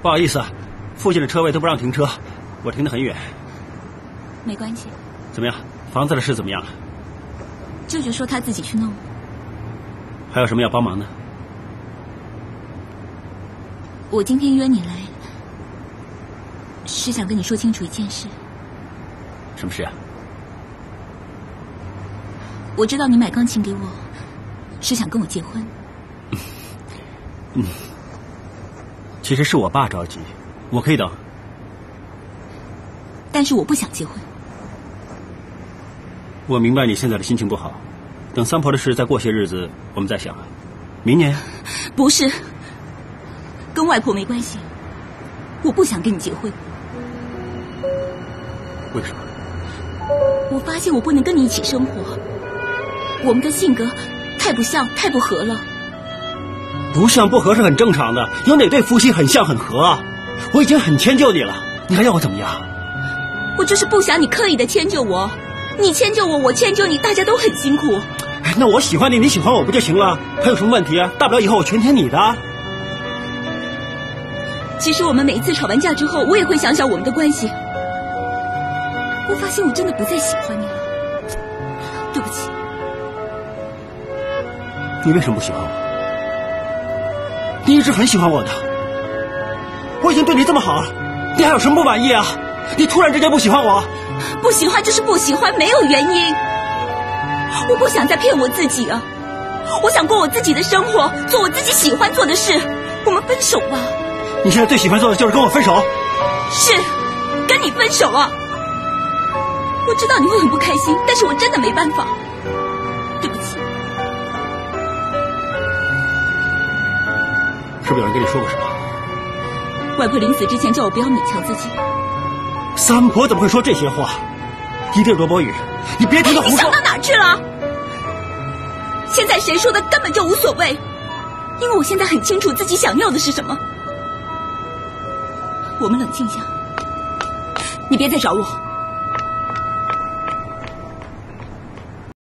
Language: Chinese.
不好意思，附近的车位都不让停车，我停得很远。 没关系。 怎么样？房子的事怎么样了？ 舅舅说他自己去弄。 还有什么要帮忙的？ 我今天约你来，是想跟你说清楚一件事。 什么事啊？ 我知道你买钢琴给我，是想跟我结婚。 其实是我爸着急，我可以等。 但是我不想结婚。 我明白你现在的心情不好，等三婆的事再过些日子我们再想啊。明年？ 不是，跟外婆没关系。我不想跟你结婚。 为什么？ 我发现我不能跟你一起生活，我们的性格太不像，太不合了。 不像不合是很正常的，有哪对夫妻很像很合啊？我已经很迁就你了，你还要我怎么样？ 我就是不想你刻意的迁就我，你迁就我，我迁就你，大家都很辛苦。 那我喜欢你，你喜欢我不就行了？还有什么问题啊？大不了以后我全听你的。 其实我们每一次吵完架之后，我也会想想我们的关系。我发现我真的不再喜欢你了，对不起。 你为什么不喜欢我？你一直很喜欢我的，我已经对你这么好，你还有什么不满意啊？你突然之间不喜欢我？ 不喜欢就是不喜欢，没有原因。我不想再骗我自己啊！我想过我自己的生活，做我自己喜欢做的事。我们分手吧。 你现在最喜欢做的就是跟我分手？ 是，跟你分手啊！我知道你会很不开心，但是我真的没办法。对不起。 是不是有人跟你说过什么？ 外婆临死之前叫我不要勉强自己。 三婆怎么会说这些话？一定是罗伯宇，你别听他胡说。 你想到哪儿去了？现在谁说的根本就无所谓，因为我现在很清楚自己想要的是什么。我们冷静下，你别再找我。